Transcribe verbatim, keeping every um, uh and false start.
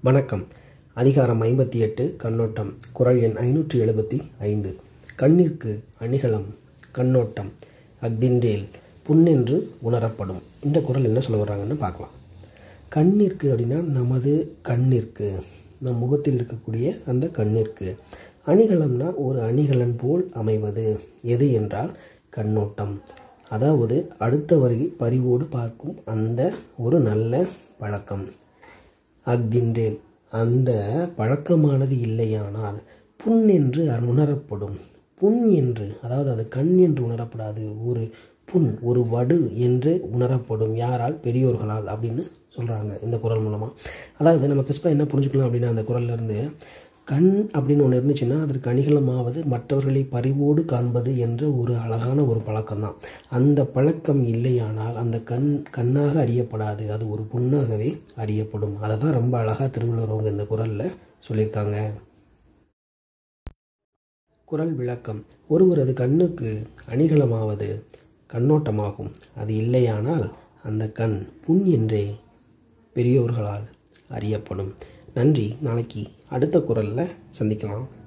வணக்கம். அதிகாரம் ஐம்பத்தி எட்டு கண்ணோட்டம். குறள் எண் ஐநூற்றி எழுபத்தி ஐந்து. கண்ணிற்கு அணிகலம் கண்ணோட்டம் அஃதின்றேல் புண்ணென்று உணரப்படும். இந்த குறள் என்ன சொல்ல வர்றாங்கன்னு பார்க்கலாம். கண்ணிற்கு அப்படின்னா நமது கண்ணிற்கு, நம் முகத்தில் இருக்கக்கூடிய அந்த கண்ணிற்கு. அணிகலம்னா ஒரு அணிகலன் போல் அமைவது. எது என்றால் கண்ணோட்டம். அதாவது அடுத்தவரை பரிவோடு பார்க்கும் அந்த ஒரு நல்ல பழக்கம். அஃதின்றேல் அந்த பழக்கமானது இல்லையானால் புண் என்று உணரப்படும். புண் என்று, அதாவது அது கண் என்று உணரப்படாது, ஒரு புண், ஒரு வடு என்று உணரப்படும். யாரால்? பெரியோர்களால் அப்படின்னு சொல்கிறாங்க இந்த குறள் மூலமாக. அதாவது நம்ம கிறிஸ்பா என்ன புரிஞ்சுக்கலாம் அப்படின்னா, அந்த குறள்லேருந்து கண் அப்படின்னு ஒன்று இருந்துச்சுன்னா அதற்கு அணிகலமாவது மற்றவர்களை பரிவோடு காண்பது என்ற ஒரு அழகான ஒரு பழக்கம்தான். அந்த பழக்கம் இல்லையானால் அந்த கண் கண்ணாக அறியப்படாது, அது ஒரு புண்ணாகவே அறியப்படும். அதை தான் ரொம்ப அழகாக திருவள்ளுவர் அவங்க இந்த குறளில் சொல்லியிருக்காங்க. குறள் விளக்கம். ஒருவரது கண்ணுக்கு அணிகலமாவது கண்ணோட்டமாகும். அது இல்லையானால் அந்த கண் புண் என்றே பெரியோர்களால் அறியப்படும். நன்றி. நாளைக்கு அடுத்த குறளில் சந்திக்கலாம்.